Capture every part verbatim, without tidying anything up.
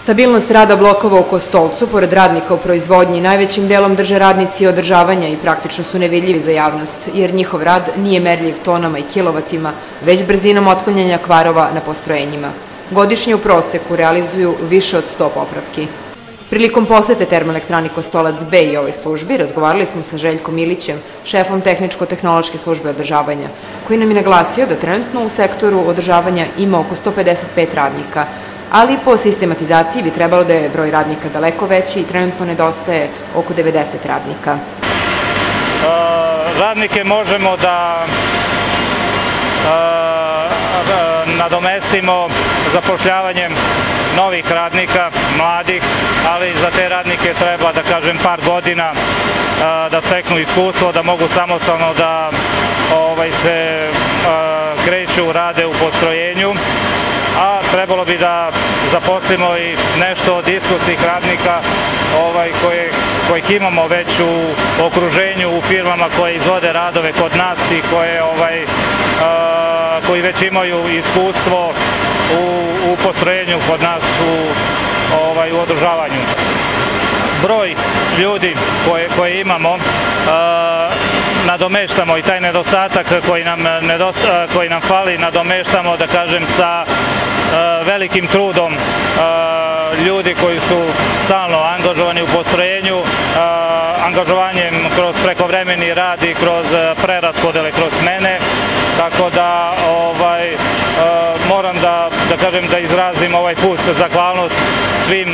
Stabilnost rada blokova u Kostolcu, pored radnika u proizvodnji, najvećim delom drže radnici održavanja i praktično su nevidljivi za javnost, jer njihov rad nije merljiv tonama i kilovatima, već brzinom otklanjanja kvarova na postrojenjima. Godišnje u proseku realizuju više od sto popravki. Prilikom posete termoelektrani Kostolac B i ovoj službi razgovarali smo sa Željkom Ilićem, šefom tehničko-tehnološke službe održavanja, koji nam je naglasio da trenutno u sektoru održavanja ima oko sto pedeset pet radnika, ali po sistematizaciji bi trebalo da je broj radnika daleko veći i trenutno nedostaje oko devedeset radnika. Radnike možemo da nadomestimo zapošljavanjem novih radnika, mladih, ali za te radnike treba, da kažem, par godina da steknu iskustvo, da mogu samostalno da se kreću, rade u postrojenju, a trebalo bi da zaposlimo i nešto od iskusnih radnika kojih imamo već u okruženju, u firmama koje izvode radove kod nas i koji već imaju iskustvo u postrojenju kod nas u održavanju. Broj ljudi koje imamo nadomeštamo i taj nedostatak koji nam fali nadomeštamo, da kažem, sa velikim trudom ljudi koji su stalno angažovani u postrojenju, angažovanjem kroz prekovremeni rad i kroz preraspodele, kroz smene, tako da moram da kažem da izrazim ovaj put zahvalnost svim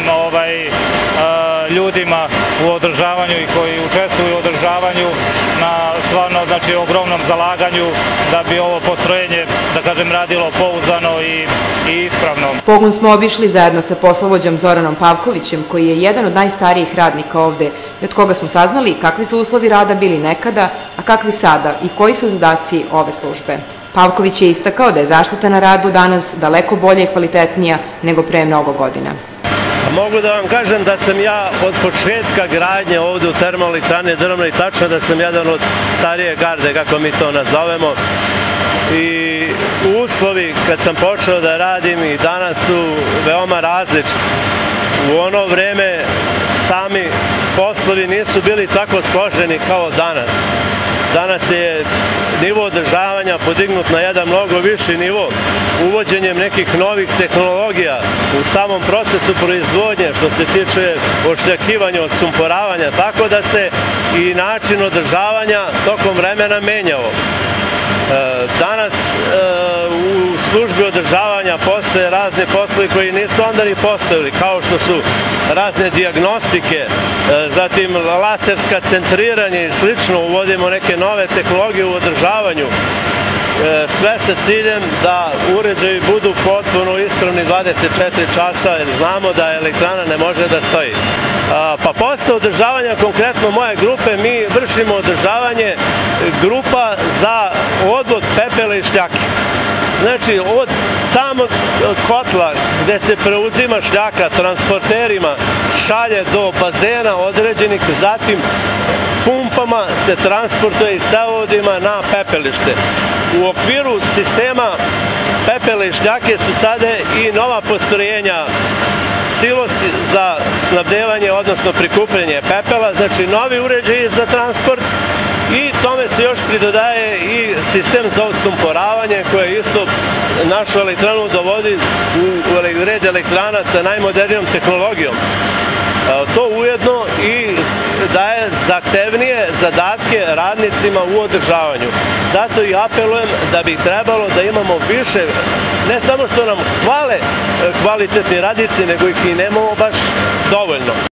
ljudima u održavanju i koji učestvuju u održavanju na stvarno ogromnom zalaganju da bi ovo postrojenje, da kažem, radilo pouzdano i ispravno. Pogon smo obišli zajedno sa poslovođom Zoranom Pavkovićem, koji je jedan od najstarijih radnika ovde i od koga smo saznali kakvi su uslovi rada bili nekada, a kakvi sada i koji su zadaci ove službe. Pavković je istakao da je zaštita na radu danas daleko bolja i kvalitetnija nego pre mnogo godina. Mogu da vam kažem da sam ja od početka gradnje ovde u termoelektrani Drvna i tačno da sam jedan od starije garde, kako mi to nazovemo, i uslovi kad sam počeo da radim i danas su veoma različiti. U ono vreme sami poslovi nisu bili tako složeni kao danas. Danas je nivo održavanja podignut na jedan mnogo viši nivo, uvođenjem nekih novih tehnologija u samom procesu proizvodnje što se tiče ošljakivanja, odsumporavanja, tako da se i način održavanja tokom vremena menjao. Danas u službi održavanja postoje razne poslovi koji nisu onda ni postojali, kao što su razne dijagnostike, zatim laserska centriranje i slično, uvodimo neke nove tehnologije u održavanju, sve sa ciljem da uređaji budu potpuno ispravni dvadeset četiri časa, jer znamo da elektrana ne može da stoji. Pa posle održavanja, konkretno moje grupe, mi vršimo održavanje grupa za odvod pepela i šljake. Znači, od samog kotla gde se preuzima šljaka transporterima šalje do bazena određenih, zatim pumpama se transportuje i cevovodima na pepelište. U okviru sistema pepela i šljake su sada i nova postrojenja, silosi za snabdevanje, odnosno prikupljanje pepela, znači novi uređaji za transport, i tome se još pridodaje i sistem za odsumporavanje koje isto našu elektranu dovodi u red elektrana sa najmodernijom tehnologijom. To ujedno i daje zahtevnije zadatke radnicima u održavanju. Zato i apelujem da bi trebalo da imamo više, ne samo što nam hvale kvalitetni radnici, nego ih i nemamo baš dovoljno.